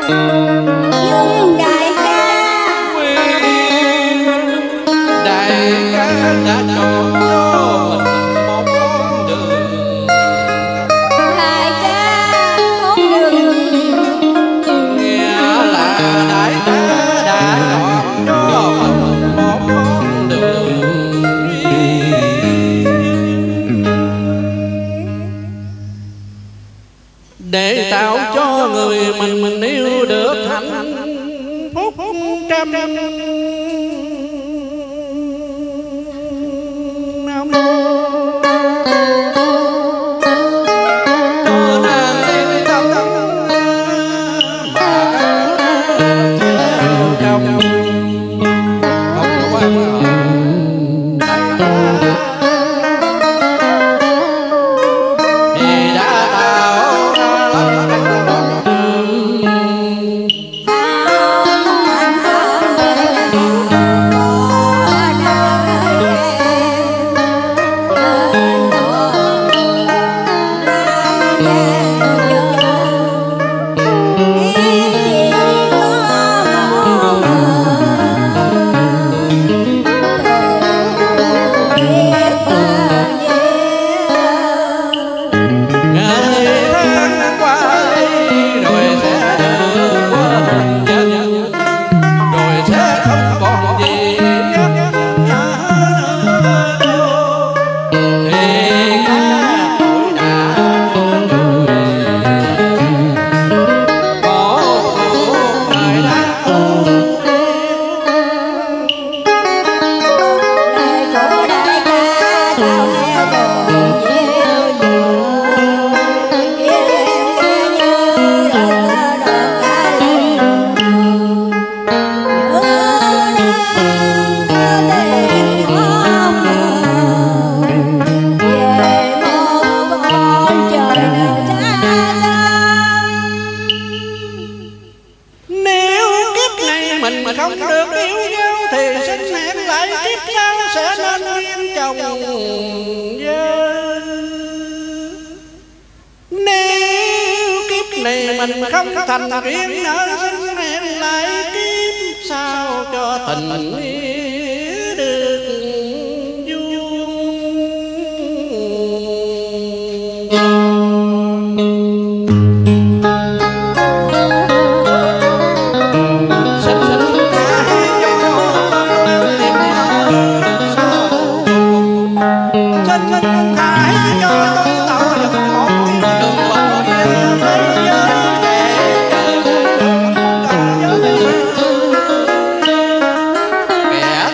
nhưng đại ca đại ca đã chọn cho mình một con đường, đại ca con đường nghĩa là đại ca đã chọn cho mình một con đường để tạo cho người mình yêu được hạnh phúc trăm năm. Cho nàng yên tâm mà chồng không quan vì đã tạo ra lắm mình không được yêu nhau thì xin hẹn lại kiếp sau sẽ nên duyên chồng vợ. Nếu kiếp này mình không thành duyên nợ xin hẹn lại kiếp sau cho tình nghĩa được kẻ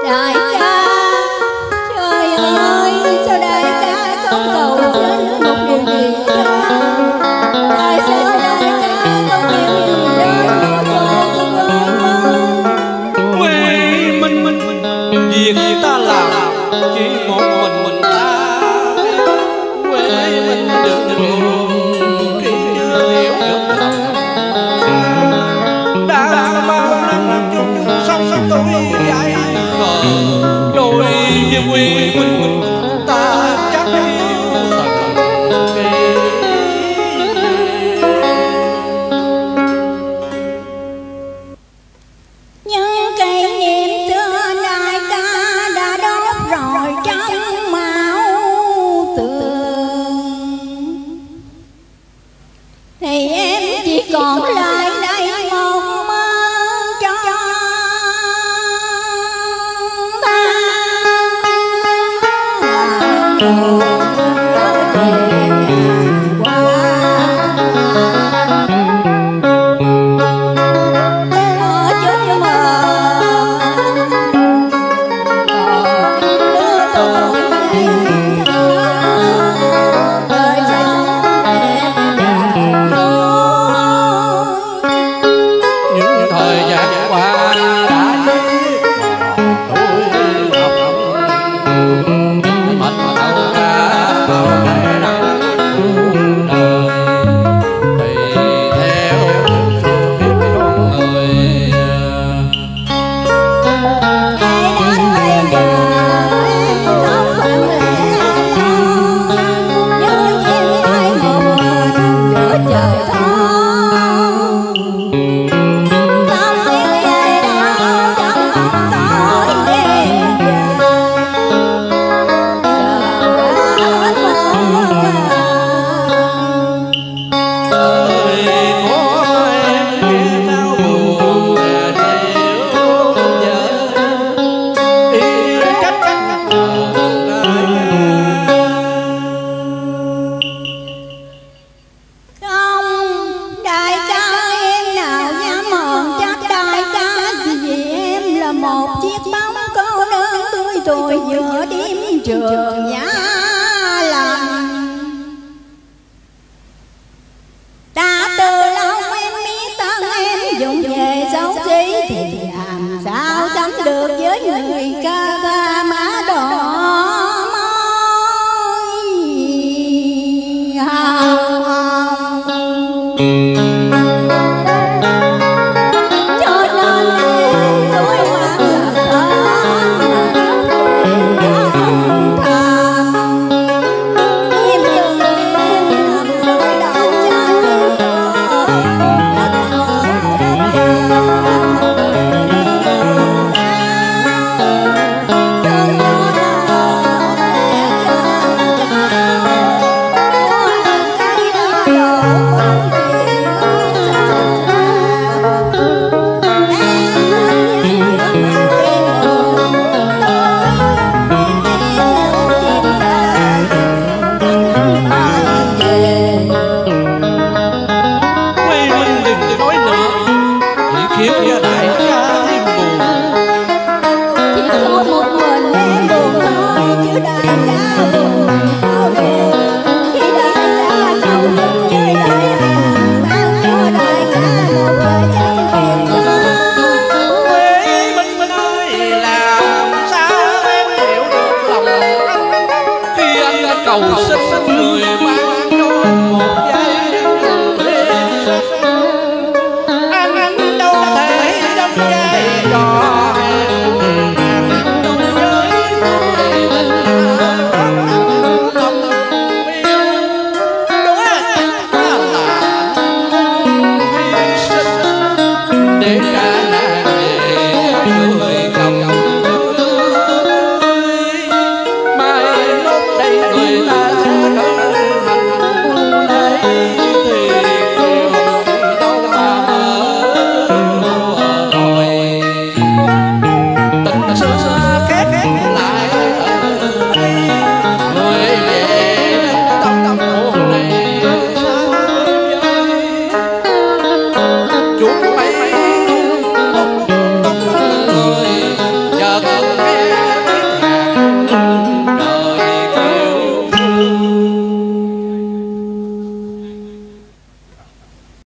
đại ca. Trời ơi, sao đại ca không cầu xin một điều gì đó? Tại sao đại ca không chịu nhìn đến Quê mình việc ta làm chỉ một mình ta biết. Quê mình được đường khi hiểu được lòng. Đã bao năm chung sống tôi dạy khờ, đôi về quê mình ta chắc yêu tận kỳ. những cây niệm xưa đại ca đã đốt rồi trong máu tường, thì em chỉ còn lại đây một mơ cho giữa đêm trường giá lạnh. Ta từ lâu em biết thân em dùng về xấu xí, thì làm sao sánh được với người ca ca má đỏ môi hồng hồng. cầu